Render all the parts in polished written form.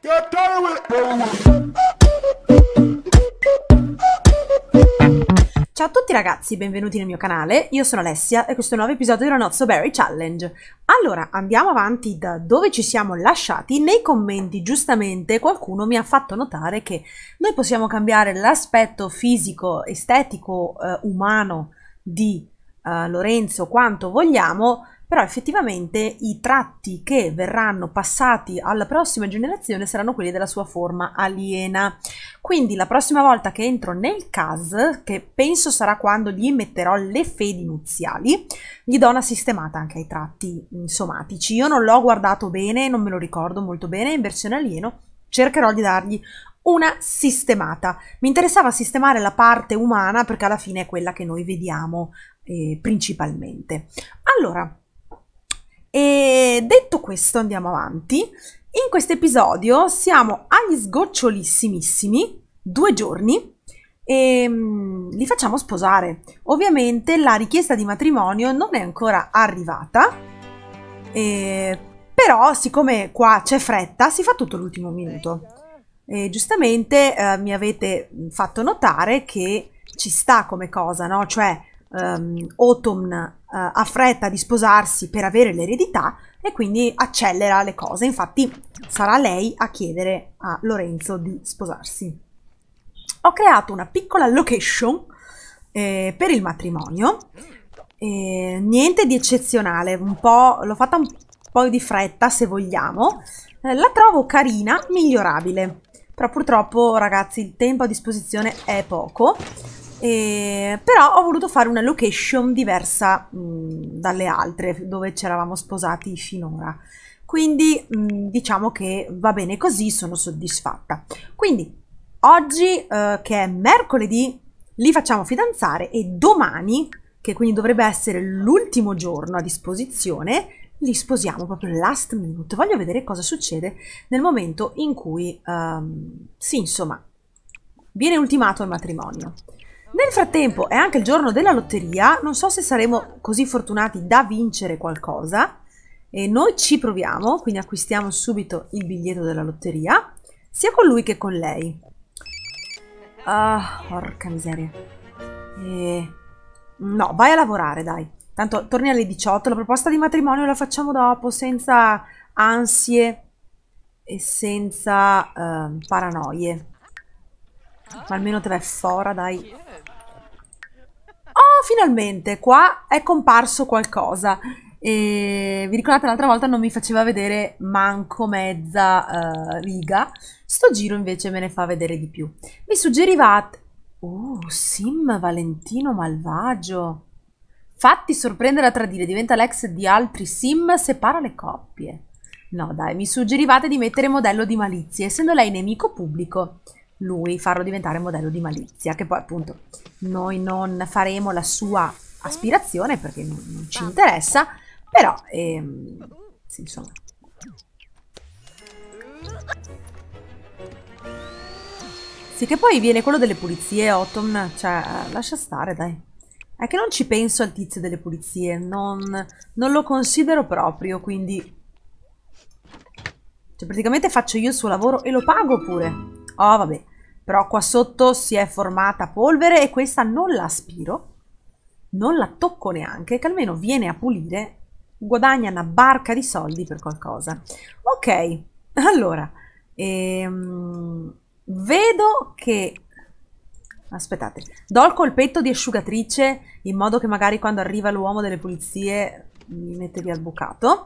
Ciao a tutti ragazzi, benvenuti nel mio canale, io sono Alessia e questo è un nuovo episodio della Not So Berry Challenge. Allora, andiamo avanti da dove ci siamo lasciati. Nei commenti, giustamente, qualcuno mi ha fatto notare che noi possiamo cambiare l'aspetto fisico, estetico, umano di Lorenzo quanto vogliamo, però effettivamente i tratti che verranno passati alla prossima generazione saranno quelli della sua forma aliena. Quindi la prossima volta che entro nel CAS, che penso sarà quando gli metterò le fedi nuziali, gli do una sistemata anche ai tratti somatici. Io non l'ho guardato bene, non me lo ricordo molto bene, in versione alieno cercherò di dargli una sistemata. Mi interessava sistemare la parte umana perché alla fine è quella che noi vediamo principalmente. Allora, e detto questo andiamo avanti. In questo episodio siamo agli sgocciolissimissimi 2 giorni e li facciamo sposare. Ovviamente la richiesta di matrimonio non è ancora arrivata, però siccome qua c'è fretta si fa tutto l'ultimo minuto. E giustamente mi avete fatto notare che ci sta come cosa, no? Cioè Autumn ha fretta di sposarsi per avere l'eredità e quindi accelera le cose. Infatti sarà lei a chiedere a Lorenzo di sposarsi. Ho creato una piccola location per il matrimonio, niente di eccezionale, un po', l'ho fatta un po' di fretta se vogliamo, la trovo carina, migliorabile, però purtroppo ragazzi il tempo a disposizione è poco. Però ho voluto fare una location diversa dalle altre dove ci eravamo sposati finora, quindi diciamo che va bene così, sono soddisfatta. Quindi oggi che è mercoledì li facciamo fidanzare e domani, che quindi dovrebbe essere l'ultimo giorno a disposizione, li sposiamo proprio last minute. Voglio vedere cosa succede nel momento in cui sì, insomma, viene ultimato il matrimonio. Nel frattempo è anche il giorno della lotteria, non so se saremo così fortunati da vincere qualcosa e noi ci proviamo, quindi acquistiamo subito il biglietto della lotteria, sia con lui che con lei. Ah, porca miseria. No, vai a lavorare dai, tanto torni alle 18, la proposta di matrimonio la facciamo dopo, senza ansie e senza paranoie. Ma almeno te vai fuori, dai. Oh, finalmente, qua è comparso qualcosa. E vi ricordate l'altra volta non mi faceva vedere manco mezza riga. Sto giro invece me ne fa vedere di più. Mi suggerivate... Sim Valentino malvagio. Fatti sorprendere a tradire, diventa l'ex di altri sim, separa le coppie. No dai, mi suggerivate di mettere modello di malizia, essendo lei nemico pubblico. Lui farlo diventare modello di malizia, che poi appunto noi non faremo la sua aspirazione perché non ci interessa, però sì, insomma. Sì, che poi viene quello delle pulizie, Autumn, cioè lascia stare dai, è che non ci penso al tizio delle pulizie, non lo considero proprio, quindi cioè praticamente faccio io il suo lavoro e lo pago pure. Oh vabbè, però qua sotto si è formata polvere e questa non la aspiro, non la tocco neanche, che almeno viene a pulire, guadagna una barca di soldi per qualcosa. Ok, allora, vedo che... Aspettate, do il colpetto di asciugatrice in modo che magari quando arriva l'uomo delle pulizie mi mette via il bucato.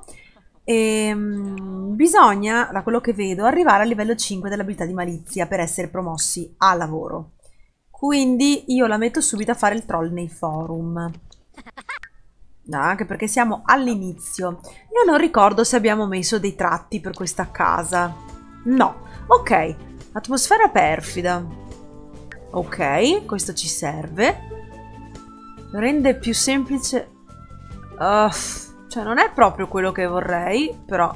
Bisogna, da quello che vedo, arrivare al livello 5 dell'abilità di malizia per essere promossi a lavoro. Quindi io la metto subito a fare il troll nei forum. No, anche perché siamo all'inizio. Io non ricordo se abbiamo messo dei tratti per questa casa. No. Ok. Atmosfera perfida. Ok, questo ci serve. Rende più semplice... cioè non è proprio quello che vorrei, però...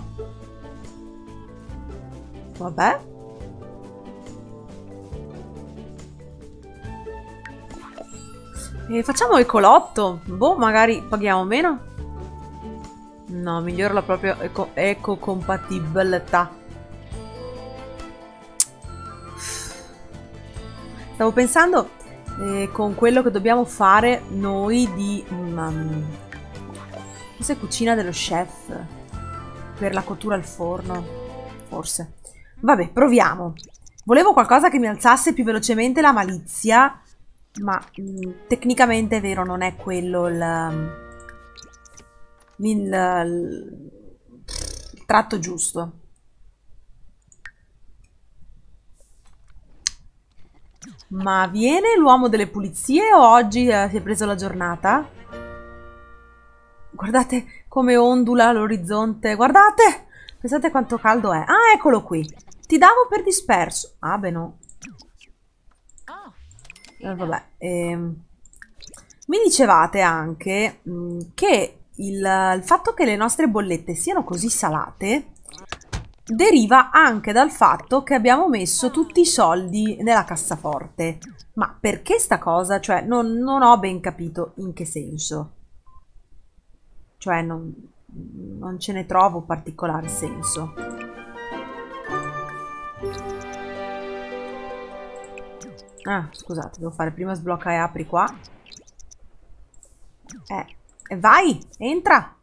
Vabbè. E facciamo ecolotto. Boh, magari paghiamo meno. No, migliora la propria ecocompatibilità. Stavo pensando con quello che dobbiamo fare noi di forse cucina dello chef per la cottura al forno, forse. Vabbè, proviamo. Volevo qualcosa che mi alzasse più velocemente la malizia, ma tecnicamente è vero, non è quello il tratto giusto. Ma viene l'uomo delle pulizie o oggi si è preso la giornata? Guardate come ondula l'orizzonte. Guardate! Pensate quanto caldo è. Ah, eccolo qui. Ti davo per disperso. Ah, beh no. Vabbè. Mi dicevate anche che il fatto che le nostre bollette siano così salate deriva anche dal fatto che abbiamo messo tutti i soldi nella cassaforte. Ma perché sta cosa? Cioè, non ho ben capito in che senso. Cioè, non ce ne trovo particolare senso. Ah, scusate, devo fare prima sblocca e apri qua. E vai, entra.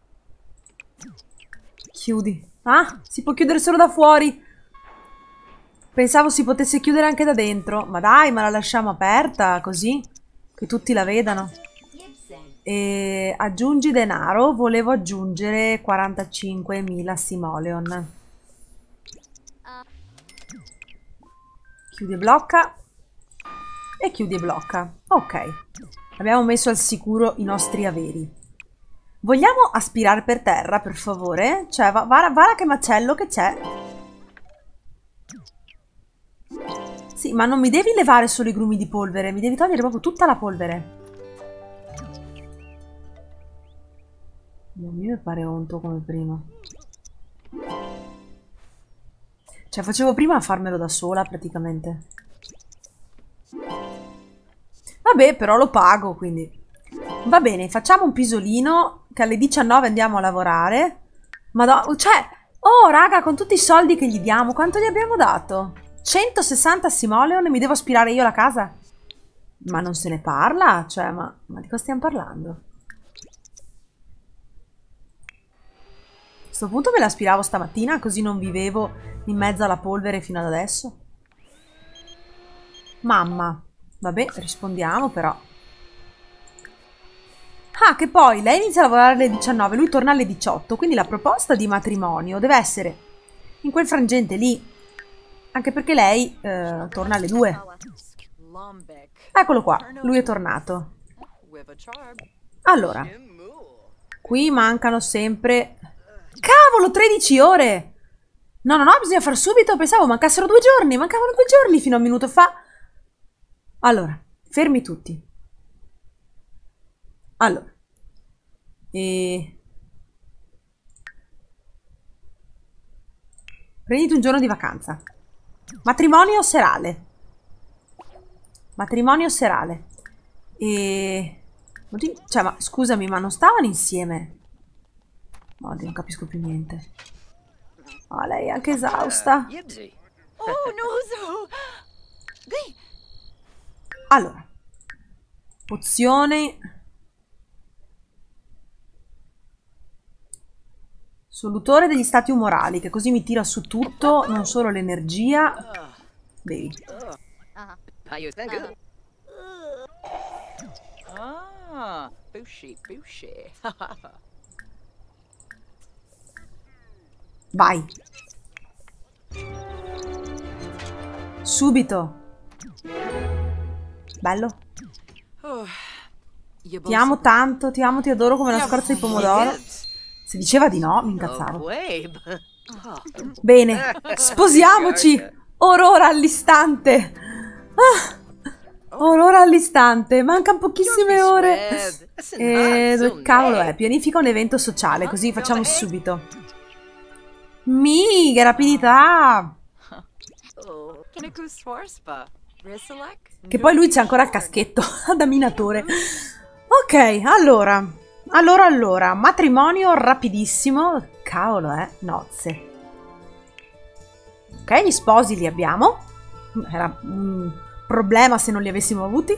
Chiudi. Ah, si può chiudere solo da fuori. Pensavo si potesse chiudere anche da dentro. Ma dai, ma la lasciamo aperta così che tutti la vedano. E aggiungi denaro. Volevo aggiungere 45.000 simoleon. Chiudi e blocca. E chiudi e blocca. Ok. Abbiamo messo al sicuro i nostri averi. Vogliamo aspirare per terra, per favore? Cioè, guarda che macello che c'è. Sì, ma non mi devi levare solo i grumi di polvere, mi devi togliere proprio tutta la polvere. Non mi pare onto come prima. Cioè, facevo prima a farmelo da sola, praticamente. Vabbè, però lo pago, quindi... Va bene, facciamo un pisolino, che alle 19 andiamo a lavorare. Madonna, cioè... Oh, raga, con tutti i soldi che gli diamo, quanto gli abbiamo dato? 160 simoleon e mi devo aspirare io la casa? Ma non se ne parla? Cioè, ma di cosa stiamo parlando? A questo punto me l'aspiravo stamattina, così non vivevo in mezzo alla polvere fino ad adesso. Mamma. Vabbè, rispondiamo però. Ah, che poi lei inizia a lavorare alle 19, lui torna alle 18, quindi la proposta di matrimonio deve essere in quel frangente lì. Anche perché lei torna alle 2. Eccolo qua, lui è tornato. Allora, qui mancano sempre... Cavolo, 13 ore! No, bisogna far subito, pensavo mancassero 2 giorni, mancavano 2 giorni fino a un minuto fa. Allora, fermi tutti. Allora. Prenditi un giorno di vacanza. Matrimonio serale. Matrimonio serale. Oddio, cioè, ma scusami, ma non stavano insieme? Oddio, non capisco più niente. Ah, lei è anche esausta. Allora. Pozione. Solutore degli stati umorali, che così mi tira su tutto, non solo l'energia. Bevi. Vai. Subito. Bello. Ti amo tanto, ti amo, ti adoro come una scorza di pomodoro. Se diceva di no, mi incazzavo. Bene, sposiamoci! Ora all'istante! Ora all'istante! Mancano pochissime ore! Dove cavolo è? Pianifica un evento sociale, così facciamo subito. Che rapidità! Che poi lui c'è ancora il caschetto da minatore. Ok, allora, matrimonio rapidissimo. Cavolo, nozze. Ok, gli sposi li abbiamo. Era problema se non li avessimo avuti.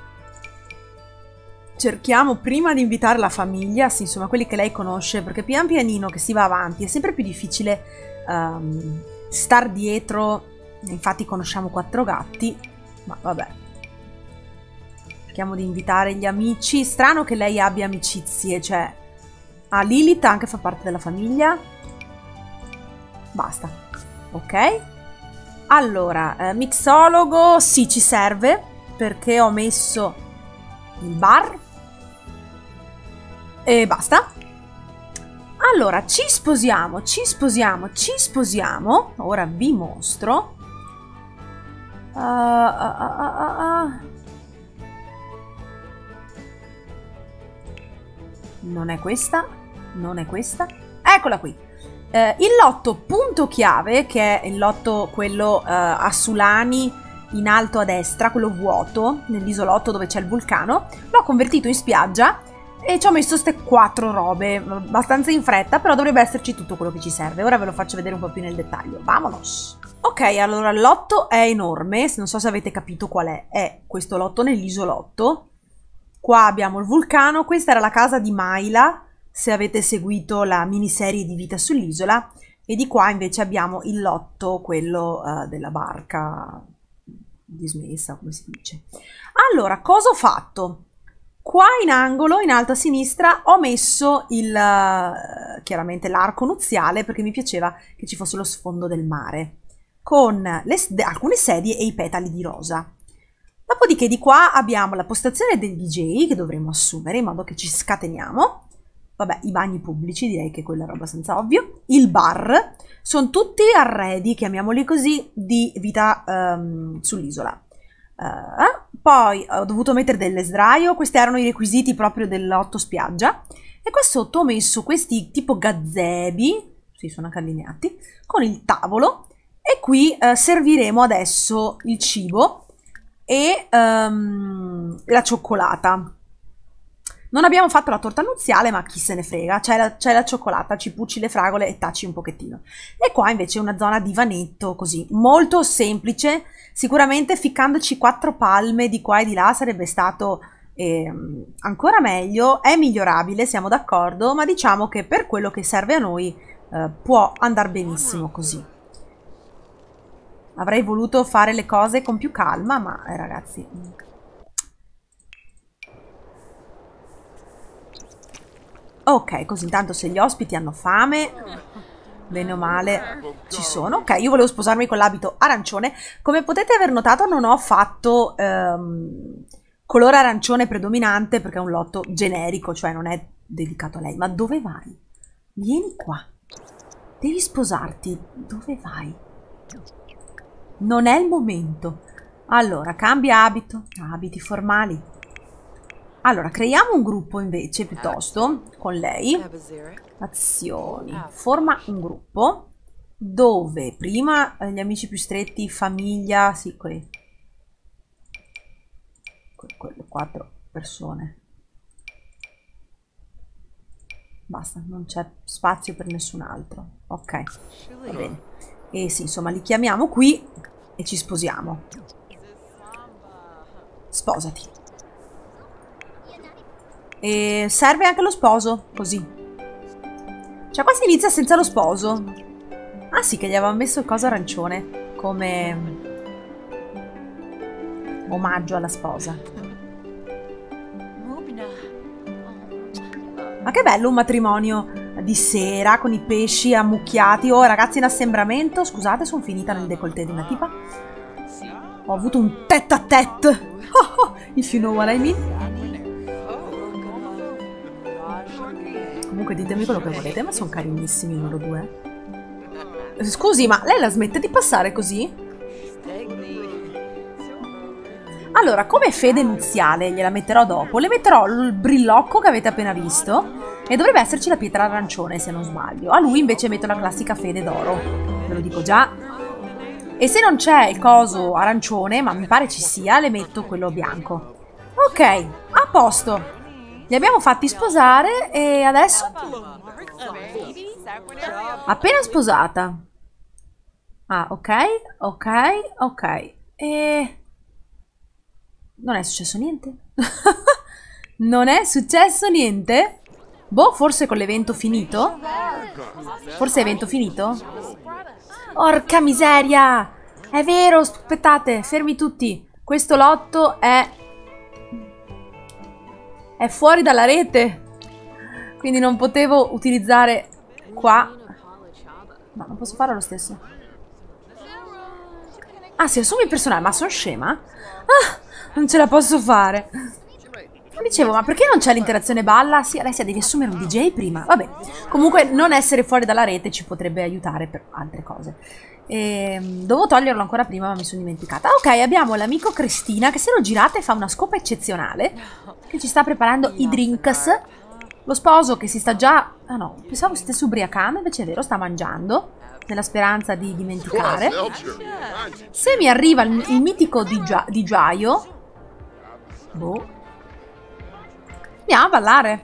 Cerchiamo prima di invitare la famiglia, sì, insomma quelli che lei conosce, perché pian pianino che si va avanti è sempre più difficile star dietro. Infatti conosciamo 4 gatti, ma vabbè. Cerchiamo di invitare gli amici. Strano che lei abbia amicizie, cioè... Ah, Lilith anche fa parte della famiglia. Basta. Ok. Allora, mixologo, sì, ci serve, perché ho messo il bar. E basta. Allora, ci sposiamo. Ora vi mostro. Non è questa. Eccola qui. Il lotto punto chiave, che è il lotto quello a Sulani in alto a destra, quello vuoto, nell'isolotto dove c'è il vulcano, l'ho convertito in spiaggia e ci ho messo queste 4 robe, abbastanza in fretta, però dovrebbe esserci tutto quello che ci serve. Ora ve lo faccio vedere un po' più nel dettaglio. Vamonos! Ok, allora il lotto è enorme, non so se avete capito qual è. È questo lotto nell'isolotto. Qua abbiamo il vulcano, questa era la casa di Mayla, se avete seguito la miniserie di Vita sull'isola, e di qua invece abbiamo il lotto, quello della barca dismessa, come si dice. Allora, cosa ho fatto? Qua in angolo, in alto a sinistra, ho messo chiaramente l'arco nuziale, perché mi piaceva che ci fosse lo sfondo del mare, con alcune sedie e i petali di rosa. Dopodiché di qua abbiamo la postazione del DJ, che dovremo assumere in modo che ci scateniamo. Vabbè, i bagni pubblici, direi che quello era abbastanza ovvio. Il bar, sono tutti arredi, chiamiamoli così, di Vita sull'isola. Poi ho dovuto mettere delle sdraio, questi erano i requisiti proprio dell'otto spiaggia. E qua sotto ho messo questi tipo gazebi, sì, sono anche allineati, con il tavolo. E qui serviremo adesso il cibo e la cioccolata. Non abbiamo fatto la torta nuziale, ma chi se ne frega, c'è la cioccolata, ci pucci le fragole e taci un pochettino. E qua invece è una zona divanetto, così, molto semplice, sicuramente ficcandoci 4 palme di qua e di là sarebbe stato ancora meglio, è migliorabile, siamo d'accordo, ma diciamo che per quello che serve a noi può andare benissimo così. Avrei voluto fare le cose con più calma, ma ragazzi... Ok, così intanto se gli ospiti hanno fame, bene o male ci sono. Ok, io volevo sposarmi con l'abito arancione. Come potete aver notato non ho fatto colore arancione predominante perché è un lotto generico, cioè non è dedicato a lei. Ma dove vai? Vieni qua. Devi sposarti. Dove vai? Non è il momento. Allora, cambia abito. Abiti formali. Allora, creiamo un gruppo invece, piuttosto, con lei. Azioni. Forma un gruppo dove prima gli amici più stretti, famiglia, sì, quelle 4 persone. Basta, non c'è spazio per nessun altro. Ok, va bene. E sì, insomma, li chiamiamo qui e ci sposiamo. Sposati. E serve anche lo sposo, così. Cioè qua si inizia senza lo sposo. Ah sì, che gli avevamo messo il coso arancione come omaggio alla sposa. Ma che bello un matrimonio di sera con i pesci ammucchiati. Oh ragazzi, in assembramento. Scusate, sono finita nel décolleté di una tipa. Ho avuto un tête à tête. Oh, if you know what I mean. Comunque ditemi quello che volete, ma sono carinissimi loro due. Scusi, ma lei la smette di passare così? Allora, come fede nuziale, gliela metterò dopo, le metterò il brillocco che avete appena visto e dovrebbe esserci la pietra arancione se non sbaglio. A lui invece metto la classica fede d'oro, ve lo dico già. E se non c'è il coso arancione, ma mi pare ci sia, le metto quello bianco. Ok, a posto. Li abbiamo fatti sposare e adesso... Appena sposata. Ah, ok, ok, ok. E... Non è successo niente. Non è successo niente? Boh, forse con l'evento finito? Forse è evento finito? Porca miseria! È vero, aspettate, fermi tutti. Questo lotto è fuori dalla rete. Quindi non potevo utilizzare qua. No, non posso farlo lo stesso. Ah, si assume il personale, ma sono scema? Ah, non ce la posso fare. Dicevo, ma perché non c'è l'interazione balla? Sì, Alessia, devi assumere un DJ prima. Vabbè, comunque non essere fuori dalla rete ci potrebbe aiutare per altre cose. Dovevo toglierlo ancora prima, ma mi sono dimenticata. Ok, abbiamo l'amico Cristina, che se lo girate fa una scopa eccezionale, che ci sta preparando i drinks. Lo sposo che si sta già... Ah no, pensavo stesse ubriacando, invece è vero, sta mangiando, nella speranza di dimenticare. Se mi arriva il mitico di Giaio... Boh. Andiamo a ballare.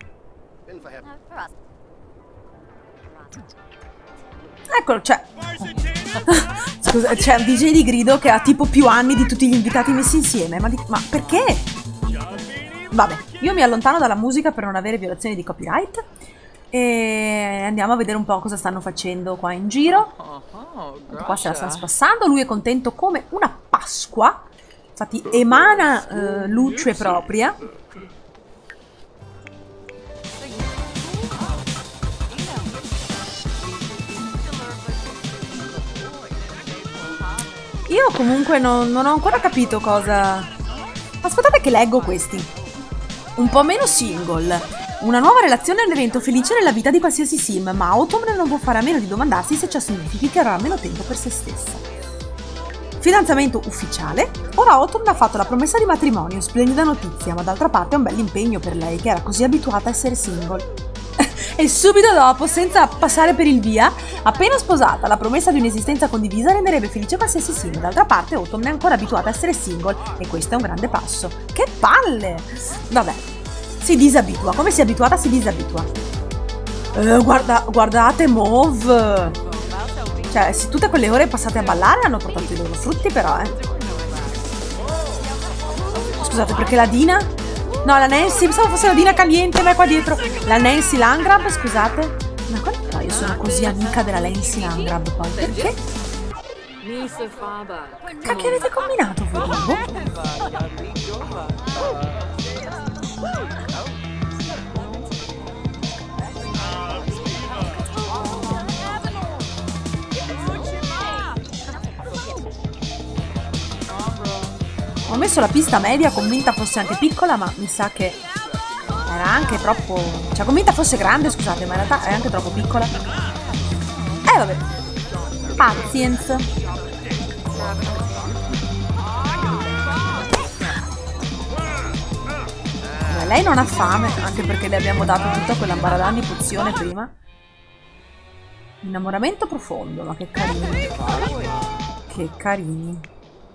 Eccolo, c'è. Scusa, c'è un DJ di grido che ha tipo più anni di tutti gli invitati messi insieme. Ma perché? Vabbè, io mi allontano dalla musica per non avere violazioni di copyright. E andiamo a vedere un po' cosa stanno facendo qua in giro. Qua se la stanno spassando. Lui è contento come una Pasqua. Infatti emana luce propria. Io comunque non ho ancora capito cosa... Aspettate che leggo questi. Un po' meno single. Una nuova relazione è un evento felice nella vita di qualsiasi sim, ma Autumn non può fare a meno di domandarsi se ciò significhi che avrà meno tempo per se stessa. Fidanzamento ufficiale. Ora Autumn ha fatto la promessa di matrimonio, splendida notizia, ma d'altra parte è un bel impegno per lei che era così abituata a essere single. E subito dopo, senza passare per il via, appena sposata, la promessa di un'esistenza condivisa renderebbe felice qualsiasi sim. D'altra parte Autumn è ancora abituata a essere single e questo è un grande passo. Che palle! Vabbè, si disabitua, come si è abituata si disabitua. Guardate Mauve! Cioè, se tutte quelle ore passate a ballare hanno portato i loro frutti però, Scusate, perché la Dina... No, la Nancy, pensavo fosse la Dina Caliente, ma è qua dietro. La Nancy Langrab, scusate. Ma come no, io sono così amica della Nancy Langrab poi? Perché? Che cacchio avete combinato voi? Ho messo la pista media, convinta fosse anche piccola, ma mi sa che era anche troppo... Cioè, convinta fosse grande, scusate, ma in realtà è anche troppo piccola. Vabbè. Pazience. Beh, lei non ha fame, anche perché le abbiamo dato tutta quella ambaradan di pozione prima. Innamoramento profondo, ma che carini. Che carini.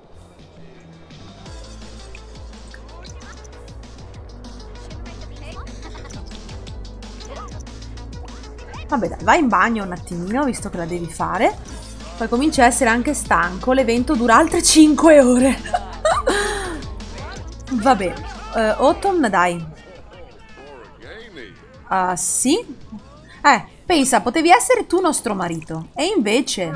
Vabbè dai, vai in bagno un attimino, visto che la devi fare. Poi cominci a essere anche stanco. L'evento dura altre 5 ore. Vabbè. Autumn, dai. Sì? Pensa, potevi essere tu nostro marito. E invece...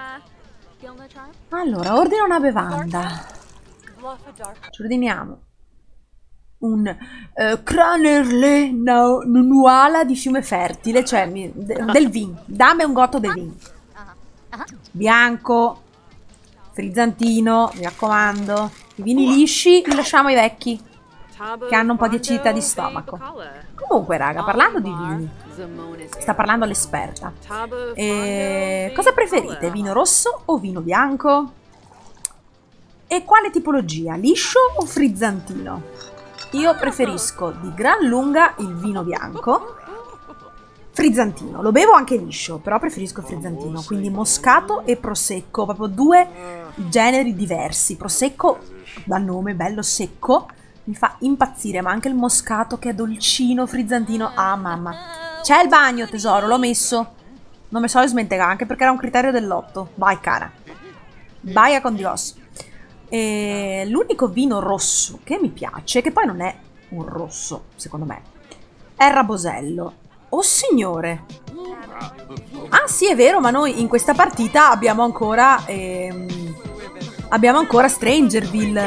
Allora, ordina una bevanda. Ci ordiniamo un Cranerle Nuala di Fiume Fertile, cioè del vin. Dammi un gotto del vin. Bianco, frizzantino, mi raccomando. I vini lisci li lasciamo ai vecchi, che hanno un po' di acidità di stomaco. Comunque, raga, parlando di vini, sta parlando l'esperta. Cosa preferite? Vino rosso o vino bianco? E quale tipologia? Liscio o frizzantino? Io preferisco di gran lunga il vino bianco. Frizzantino, lo bevo anche liscio, però preferisco frizzantino. Quindi moscato e prosecco, proprio due generi diversi. Prosecco, dal nome, bello secco, mi fa impazzire, ma anche il moscato che è dolcino, frizzantino. Ah mamma. C'è il bagno tesoro, l'ho messo. Non mi so smentegare, anche perché era un criterio del lotto. Vai cara. Vai a con Dios. E l'unico vino rosso che mi piace, che poi non è un rosso, secondo me, è il Rabosello. Oh signore! Ah sì, è vero, ma noi in questa partita abbiamo ancora Strangerville.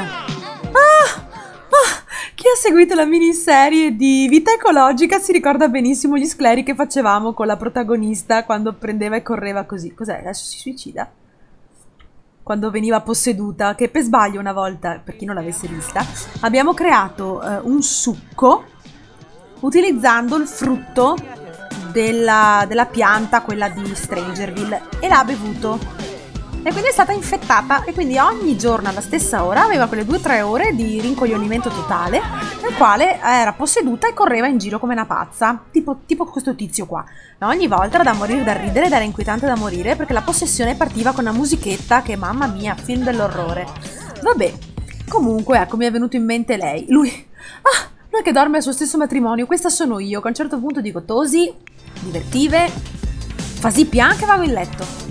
Chi ha seguito la miniserie di Vita Ecologica si ricorda benissimo gli scleri che facevamo con la protagonista quando prendeva e correva così. Cos'è? Adesso si suicida? Quando veniva posseduta, che per sbaglio una volta, per chi non l'avesse vista, abbiamo creato un succo utilizzando il frutto della pianta, quella di Strangerville, e l'ha bevuto. E quindi è stata infettata e quindi ogni giorno alla stessa ora aveva quelle 2-3 ore di rincoglionimento totale nel quale era posseduta e correva in giro come una pazza, tipo questo tizio qua. Ma ogni volta era da morire da ridere ed era inquietante da morire perché la possessione partiva con una musichetta che, mamma mia, film dell'orrore. Vabbè, comunque ecco, mi è venuto in mente lei. Lui che dorme al suo stesso matrimonio, questa sono io, che a un certo punto dico Tosi, divertive, fasi pian che vado in letto.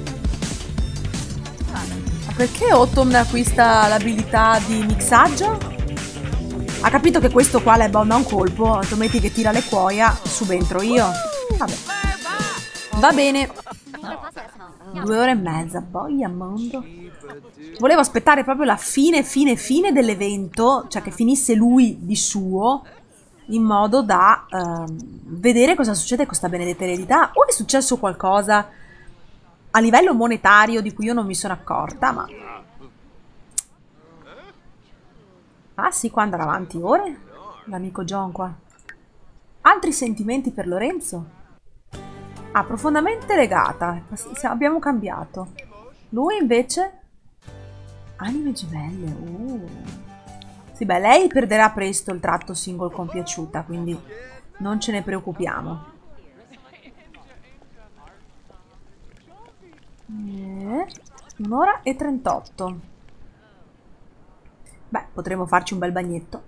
Perché Autumn acquista l'abilità di mixaggio? Ha capito che questo qua le bomba un colpo, altrimenti che tira le cuoia, subentro io. Vabbè. Va bene. 2 ore e mezza, boia mondo. Volevo aspettare proprio la fine dell'evento, cioè che finisse lui di suo, in modo da vedere cosa succede con questa benedetta eredità. O è successo qualcosa a livello monetario di cui io non mi sono accorta, ma... Ah sì, qua andrà avanti ore? L'amico John qua. Altri sentimenti per Lorenzo? Ah, profondamente legata. Abbiamo cambiato. Lui invece... Anime gemelle. Sì, beh, lei perderà presto il tratto single compiaciuta, quindi non ce ne preoccupiamo. 1 ora e 38. Beh, potremmo farci un bel bagnetto.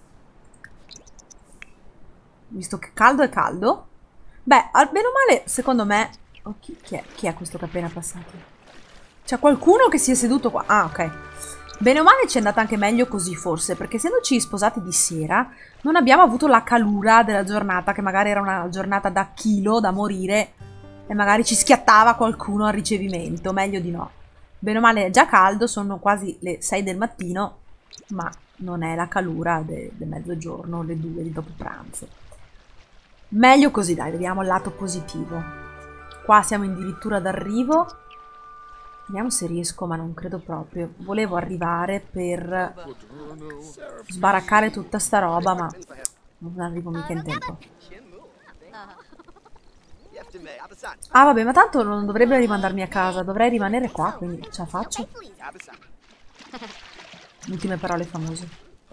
Visto che caldo è caldo. Beh, bene o male, secondo me... Oh, chi è questo che è appena passato? C'è qualcuno che si è seduto qua. Ah, ok. Bene o male ci è andata anche meglio così, forse, perché essendoci sposati di sera, non abbiamo avuto la calura della giornata, che magari era una giornata da chilo, da morire, e magari ci schiattava qualcuno al ricevimento. Meglio di no. Bene o male è già caldo, sono quasi le 6 del mattino, ma non è la calura del mezzogiorno, le 2 di dopo pranzo. Meglio così, dai, vediamo il lato positivo. Qua siamo addirittura d'arrivo. Vediamo se riesco, ma non credo proprio. Volevo arrivare per sbaraccare tutta sta roba, ma non arrivo mica in tempo. Ah, vabbè, ma tanto non dovrebbe rimandarmi a casa. Dovrei rimanere qua, quindi ce la faccio. Ultime parole famose.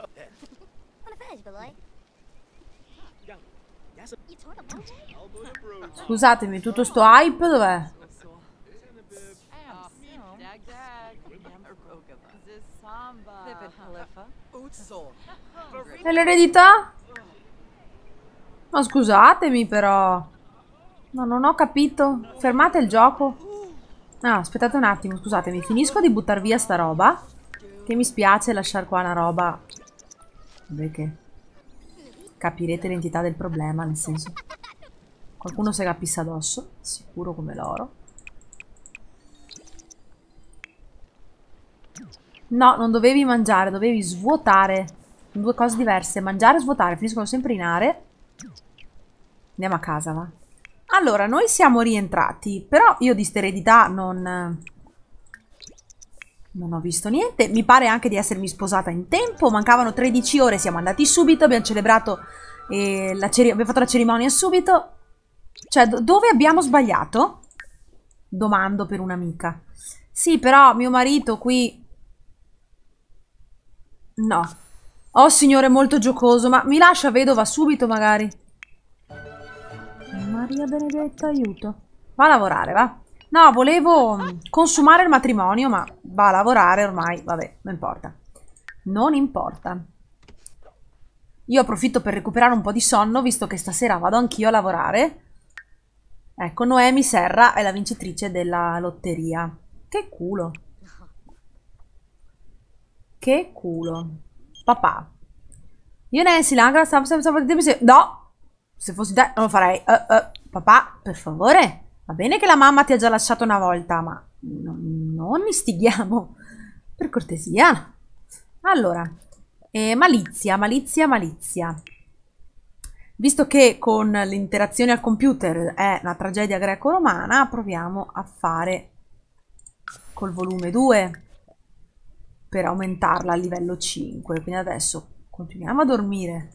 Scusatemi, tutto sto hype dov'è? E l'eredità? Ma scusatemi però. No, non ho capito. Fermate il gioco. No, aspettate un attimo, scusatemi. Finisco di buttar via sta roba. Che mi spiace lasciare qua una roba. Perché capirete l'entità del problema, nel senso. Qualcuno se la pissa addosso. Sicuro come l'oro. No, non dovevi mangiare, dovevi svuotare. Sono 2 cose diverse. Mangiare e svuotare finiscono sempre in are. Andiamo a casa, va. Allora, noi siamo rientrati, però io di sta eredità non ho visto niente. Mi pare anche di essermi sposata in tempo. Mancavano 13 ore, siamo andati subito, abbiamo celebrato, abbiamo fatto la cerimonia subito. Cioè, dove abbiamo sbagliato? Domando per un'amica. Sì, però mio marito qui... No. Oh, signore, molto giocoso, ma mi lascia vedova subito, magari. Maria Benedetta, aiuto. Va a lavorare, va. No, volevo consumare il matrimonio, ma va a lavorare ormai. Vabbè, non importa. Non importa. Io approfitto per recuperare un po' di sonno, visto che stasera vado anch'io a lavorare. Ecco, Noemi Serra è la vincitrice della lotteria. Che culo. Che culo. Papà. Io Nancy, l'Angra no! Se fossi te non lo farei. Papà, per favore. Va bene che la mamma ti ha già lasciato una volta, ma non istighiamo. Per cortesia. Allora, malizia, malizia, malizia. Visto che con l'interazione al computer è una tragedia greco-romana, proviamo a fare col volume 2 per aumentarla a livello 5. Quindi adesso continuiamo a dormire.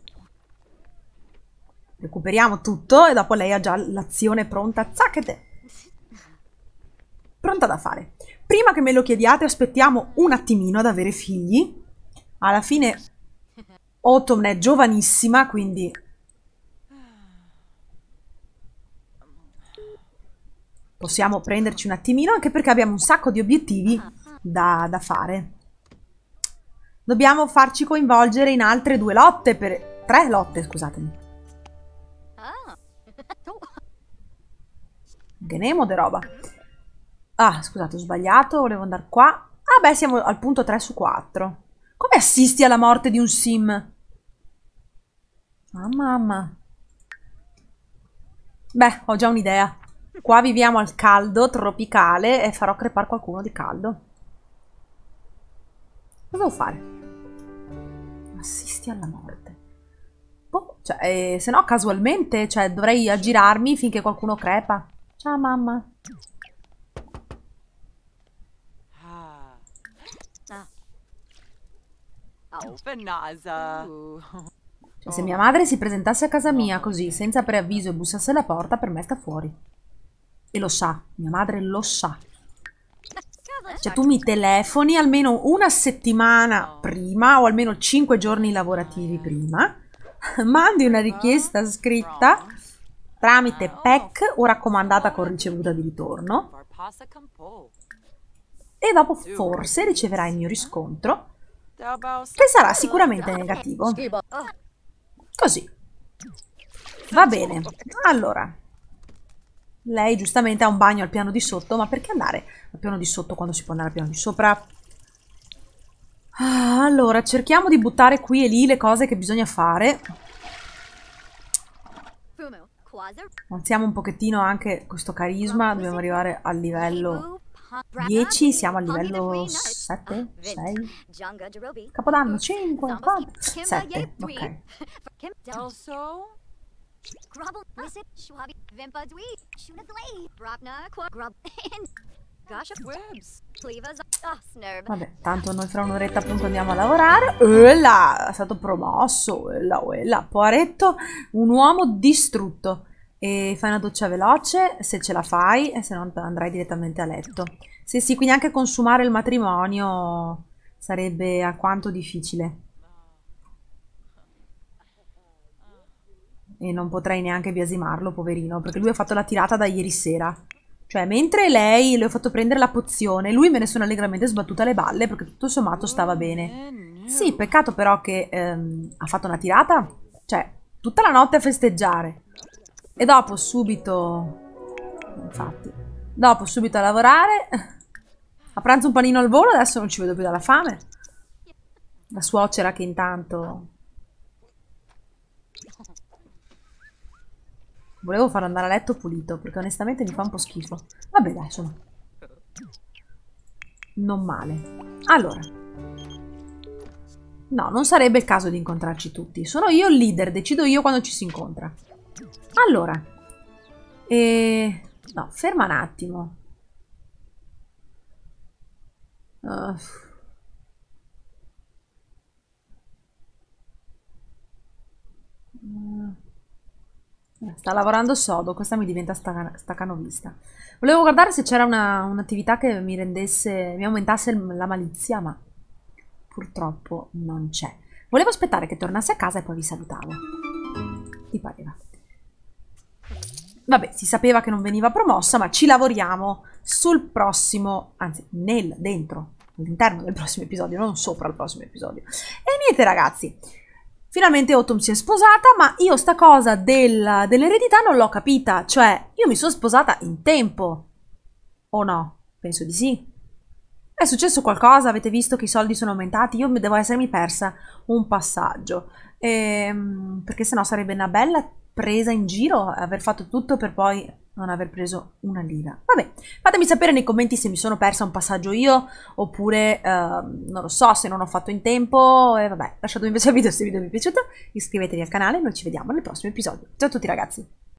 Recuperiamo tutto e dopo lei ha già l'azione pronta. Zacchete! Pronta da fare. Prima che me lo chiediate, aspettiamo un attimino ad avere figli. Alla fine Autumn è giovanissima, quindi possiamo prenderci un attimino, anche perché abbiamo un sacco di obiettivi da fare. Dobbiamo farci coinvolgere in altre 2 lotte, 3 lotte, scusatemi. Genemo de roba. Ah, scusate, ho sbagliato, volevo andare qua. Ah beh, siamo al punto 3 su 4. Come assisti alla morte di un sim? Ah, mamma. Beh, ho già un'idea. Qua viviamo al caldo tropicale e farò crepare qualcuno di caldo. Cosa devo fare? Assisti alla morte. Boh, cioè, se no casualmente, cioè, dovrei aggirarmi finché qualcuno crepa. Ciao mamma. Cioè, se mia madre si presentasse a casa mia così, senza preavviso e bussasse alla porta, per me sta fuori. E lo sa, mia madre lo sa. Cioè, tu mi telefoni almeno una settimana prima o almeno 5 giorni lavorativi prima, mandi una richiesta scritta tramite PEC o raccomandata con ricevuta di ritorno e dopo forse riceverai il mio riscontro, che sarà sicuramente negativo. Così. Va bene. Allora, lei giustamente ha un bagno al piano di sotto, ma perché andare al piano di sotto quando si può andare al piano di sopra? Allora, cerchiamo di buttare qui e lì le cose che bisogna fare. Alziamo un pochettino anche questo carisma, dobbiamo arrivare al livello 10, siamo al livello 7, 6, Capodanno 5, 4, 7, ok. Vabbè, tanto noi fra un'oretta appunto andiamo a lavorare. È stato promosso. Poveretto, un uomo distrutto. E fai una doccia veloce se ce la fai, e se no andrai direttamente a letto. Se sì, quindi anche consumare il matrimonio sarebbe alquanto difficile. E non potrei neanche biasimarlo, poverino, perché lui ha fatto la tirata da ieri sera. Cioè, mentre lei le ho fatto prendere la pozione, lui me ne sono allegramente sbattuta le balle, perché tutto sommato stava bene. Sì, peccato però che ha fatto una tirata, cioè, tutta la notte a festeggiare. E dopo subito, infatti, dopo subito a lavorare, a pranzo un panino al volo, adesso non ci vedo più dalla fame. La suocera che intanto... Volevo farlo andare a letto pulito, perché onestamente mi fa un po' schifo. Vabbè, dai, insomma. Non male. Allora. No, non sarebbe il caso di incontrarci tutti. Sono io il leader, decido io quando ci si incontra. Allora. No, ferma un attimo. Sta lavorando sodo, questa mi diventa staccanovista. Volevo guardare se c'era un'attività che mi rendesse, mi aumentasse la malizia, ma purtroppo non c'è. Volevo aspettare che tornasse a casa e poi vi salutavo. Ti pareva? Vabbè, si sapeva che non veniva promossa, ma ci lavoriamo sul prossimo, anzi, dentro, all'interno del prossimo episodio, non sopra il prossimo episodio. E niente, ragazzi. Finalmente Autumn si è sposata, ma io sta cosa dell'eredità non l'ho capita. Cioè, io mi sono sposata in tempo. O no? Penso di sì. È successo qualcosa? Avete visto che i soldi sono aumentati? Io devo essermi persa un passaggio. Perché sennò sarebbe una bella presa in giro aver fatto tutto per poi non aver preso una lira. Vabbè, fatemi sapere nei commenti se mi sono persa un passaggio io oppure non lo so, se non ho fatto in tempo. E vabbè, lasciatemi un bel video se il video vi è piaciuto, iscrivetevi al canale e noi ci vediamo nel prossimo episodio. Ciao a tutti ragazzi!